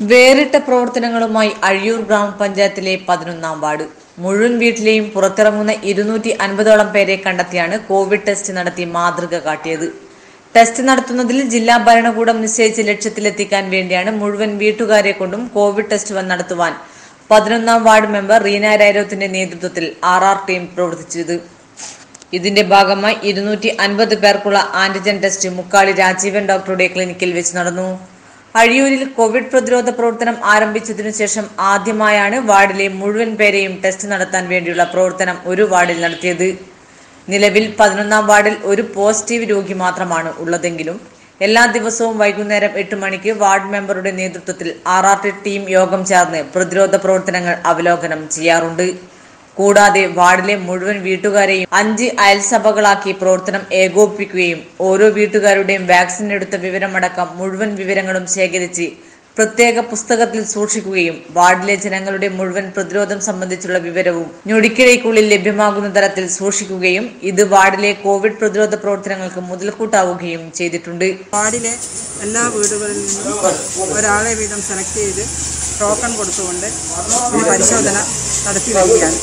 വേറിട്ട പ്രവർത്തനങ്ങളുമായി അഴിയൂർ ഗ്രാമപഞ്ചായത്തിലെ 11-ാം വാർഡ്. മുഴുവൻ വീട്ടിലെയും പുറത്തിറങ്ങുന്ന 250ഓളം പേരെ കണ്ടെത്തിയാണ് കോവിഡ് ടെസ്റ്റ് നടത്തി മാതൃക കാട്ടിയത്. ടെസ്റ്റ് നടത്തുന്നതിൽ ജില്ലാ ഭരണകൂടം നിശ്ചയിച്ച ലക്ഷ്യത്തിലെത്തിക്കാൻ വേണ്ടിയാണ് മുഴുവൻ വീട്ടുകാരെ കൊണ്ടും കോവിഡ് ടെസ്റ്റ് നടത്തുവാൻ 11-ാം വാർഡ് മെമ്പർ റീന രവർതയുടെ നേതൃത്വത്തിൽ ആർ.ആർ.ട ടീം പ്രവർത്തിച്ചത്. ഇതിന്റെ ഭാഗമായി 250 പേർക്കുള്ള ആന്റിജൻ ടെസ്റ്റ് മുക്കാളി രാജീവൻ ഡോക്ടറുടെ ക്ലിനിക്കിൽ വെച്ച് നടന്നു. അഴിയൂരിൽ കോവിഡ് പ്രതിരോധ പ്രവർത്തനം ആരംഭിച്ചതിനു ശേഷം ആദ്യമായാണ് വാർഡിലെ മുഴുവൻ പേരെയും ടെസ്റ്റ് നടത്താൻ വേണ്ടിയുള്ള പ്രവർത്തനം ഒരു വാർഡിൽ നടത്തിയത്. നിലവിൽ 11-ാം വാർഡിൽ ഒരു പോസിറ്റീവ് രോഗി മാത്രമാണ് ഉള്ളതെങ്കിലും എല്ലാ ദിവസവും വൈകുന്നേരം 8 മണിക്ക് വാർഡ് മെമ്പറുടെ നേതൃത്വത്തിൽ ആർ.ആർ.ട ടീം യോഗം ചേർന്ന് പ്രതിരോധ പ്രവർത്തനങ്ങൾ അവലോകനം ചെയ്യാറുണ്ട്. കൂടാതെ വാർഡിലെ മുഴുവൻ വീട്ടുകാരെയും 5 അയൽസഭകളാക്കി പ്രവർത്തനം ഏകോപിപ്പിക്കുകയും ഓരോ വീട്ടുകാരുടെയും വാക്സിൻ എടുത്ത വിവരമടക്കം മുഴുവൻ വിവരങ്ങളും ശേഖരിച്ച് പ്രത്യേക പുസ്തകത്തിൽ സൂക്ഷിക്കുകയും വാർഡിലെ ജനങ്ങളുടെ മുഴുവൻ പ്രതിരോധം സംബന്ധിച്ചുള്ള വിവരവും ഞൊടിക്കിടയ്ക്കുള്ളിൽ ലഭ്യമാകുന്ന തരത്തിൽ സൂക്ഷിക്കുകയും ഇത് വാർഡിലെ കോവിഡ് പ്രതിരോധ പ്രവർത്തനങ്ങൾക്ക് മുതൽക്കൂട്ടാവുകയും ചെയ്തിട്ടുണ്ട്. വാർഡിലെ എല്ലാ വീടുകളിൽ നിന്നും ഒരാളെ വീതം സെലക്ട് ചെയ്ത് ടോക്കൺ കൊടുത്തുകൊണ്ട് ഈ പരിശോധന നടത്തി വരികയാണ്.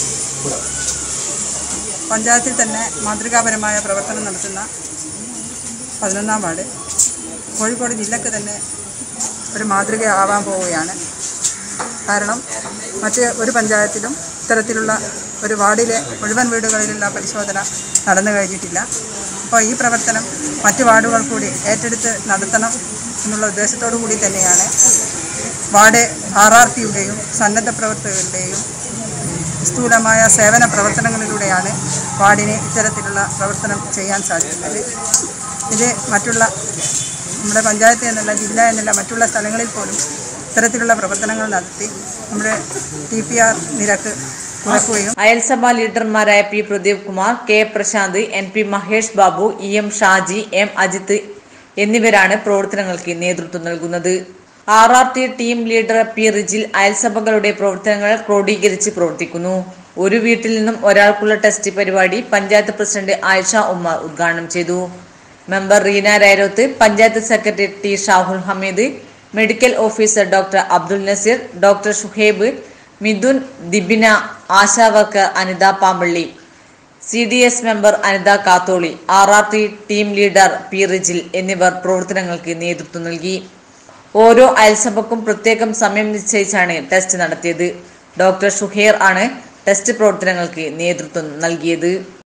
പഞ്ചായത്തിൽ തന്നെ മാതൃകാപരമായ പ്രവർത്തനം നടത്തുന്ന 11-ാം വാർഡ് കോഴിക്കോട് ജില്ലക്ക് തന്നെ ഒരു മാതൃകയാവാൻ പോവുകയാണ്. കാരണം മറ്റ് ഒരു പഞ്ചായത്തിലും ഇത്തരത്തിലുള്ള ഒരു വാർഡിലെ മുഴുവൻ വീടുകളിലുള്ള പരിശോധന നടന്നു കഴിഞ്ഞിട്ടില്ല. അപ്പോൾ ഈ പ്രവർത്തനം മറ്റ് വാർഡുകൾ കൂടി ഏറ്റെടുത്ത് നടത്തണം എന്നുള്ള ഉദ്ദേശത്തോടു കൂടി തന്നെയാണ് വാർഡ് ആർ.ആർ.ടയുടെയും സന്നദ്ധ പ്രവർത്തകരുടെയും സ്ഥൂലമായ സേവന പ്രവർത്തനങ്ങളിലൂടെയാണ് വാർഡിന് ഇത്തരത്തിലുള്ള പ്രവർത്തനം ചെയ്യാൻ സാധിക്കുന്നത്. ഇത് മറ്റുള്ള നമ്മുടെ പഞ്ചായത്ത് എന്നല്ല ജില്ല എന്നല്ല മറ്റുള്ള സ്ഥലങ്ങളിൽ പോലും ഇത്തരത്തിലുള്ള പ്രവർത്തനങ്ങൾ നടത്തി നമ്മുടെ TPR നിരക്ക് കുറയ്ക്കുകയും. അയൽസഭാ ലീഡർമാരായ P Pradeep Kumar, K Prashanth, NP Mahesh Babu, EM Shaji, M Ajith എന്നിവരാണ് പ്രവർത്തനങ്ങൾക്ക് നേതൃത്വം നൽകുന്നത്. RRT team leader P Rijil അയൽസഭകളുടെ പ്രവർത്തനങ്ങൾ ക്രോഡീകരിച്ച് പ്രവർത്തിക്കുന്നു. ഒരു വീട്ടിൽ നിന്നും ഒരാൾക്കുള്ള ടെസ്റ്റ് പരിപാടി പഞ്ചായത്ത് പ്രസിഡന്റ് ആയിഷ ഉമ്മർ ഉദ്ഘാടനം ചെയ്തു. Member Reena Ravartha, panchayat secretary T Shahul Hameed, medical officer doctor Abdul Nazeer, doctor Shuhaib, Mithun, Dibina, ASHA worker Anitha Pampally, CDS member Anitha Katholi, RRT team leader P Rijil എന്നിവർ പ്രവർത്തനങ്ങൾക്ക് നേതൃത്വം നൽകി. ഓരോ അയൽസഭക്കും പ്രത്യേകം സമയം നിശ്ചയിച്ചാണ് ടെസ്റ്റ് നടത്തിയത്. ഡോക്ടർ ഷുഹൈർ ആണ് ടെസ്റ്റ് പ്രവർത്തനങ്ങൾക്ക് നേതൃത്വം നൽകിയത്.